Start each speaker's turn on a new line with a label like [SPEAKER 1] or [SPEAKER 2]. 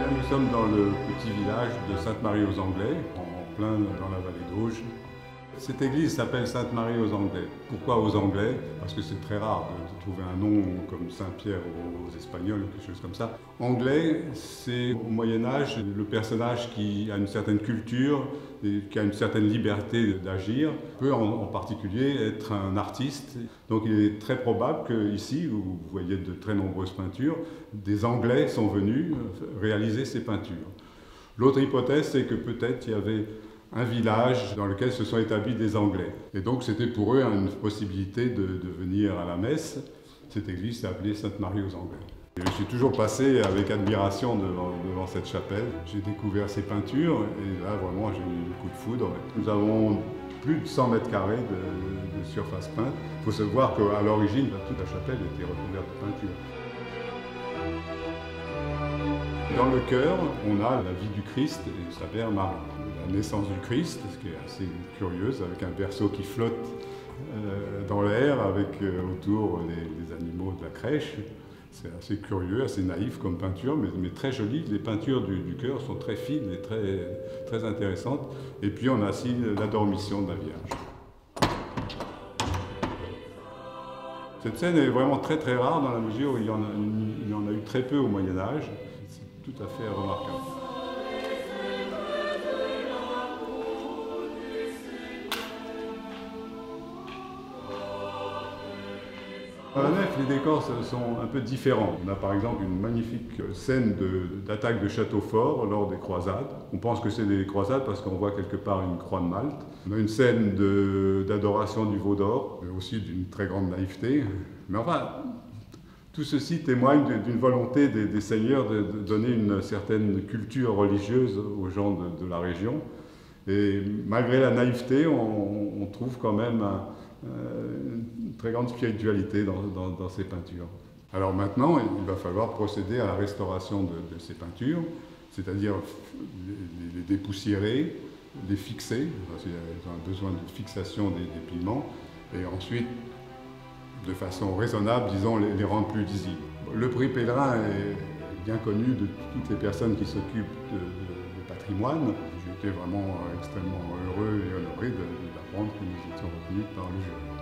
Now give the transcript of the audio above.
[SPEAKER 1] Nous sommes dans le petit village de Sainte-Marie-aux-Anglais, en plein dans la vallée d'Auge. Cette église s'appelle Sainte-Marie aux Anglais. Pourquoi aux Anglais? Parce que c'est très rare de trouver un nom comme Saint-Pierre aux Espagnols ou quelque chose comme ça. Anglais, c'est au Moyen-Âge le personnage qui a une certaine culture et qui a une certaine liberté d'agir, peut en particulier être un artiste. Donc il est très probable qu'ici, où vous voyez de très nombreuses peintures, des Anglais sont venus réaliser ces peintures. L'autre hypothèse, c'est que peut-être il y avait un village dans lequel se sont établis des Anglais. Et donc c'était pour eux une possibilité de venir à la messe. Cette église s'est appelée Sainte-Marie aux Anglais. Et je suis toujours passé avec admiration devant cette chapelle. J'ai découvert ces peintures et là vraiment j'ai eu un coup de foudre. Nous avons plus de 100 mètres carrés de surface peinte. Il faut savoir qu'à l'origine, toute la chapelle était recouverte de peinture. Dans le chœur, on a la vie du Christ et sa mère Marie. La naissance du Christ, ce qui est assez curieuse, avec un berceau qui flotte dans l'air, avec autour les animaux de la crèche. C'est assez curieux, assez naïf comme peinture, mais très joli. Les peintures du chœur sont très fines et très intéressantes. Et puis on a aussi la dormition de la Vierge. Cette scène est vraiment très rare dans la mesure où il y en a eu très peu au Moyen-Âge. C'est tout à fait remarquable. Dans la nef, les décors sont un peu différents. On a par exemple une magnifique scène d'attaque de château fort lors des croisades. On pense que c'est des croisades parce qu'on voit quelque part une croix de Malte. On a une scène d'adoration du veau d'or, mais aussi d'une très grande naïveté. Mais enfin, tout ceci témoigne d'une volonté des seigneurs de donner une certaine culture religieuse aux gens de la région. Et malgré la naïveté, on trouve quand même une très grande spiritualité dans ces peintures. Alors maintenant, il va falloir procéder à la restauration de ces peintures, c'est-à-dire les dépoussiérer, les fixer, parce qu'ils ont besoin de fixation des pigments, et ensuite, de façon raisonnable, disons, les rendre plus lisibles. Le prix Pèlerin est bien connu de toutes les personnes qui s'occupent de patrimoine. J'étais vraiment extrêmement heureux et honoré d'apprendre que nous étions retenus par le jury.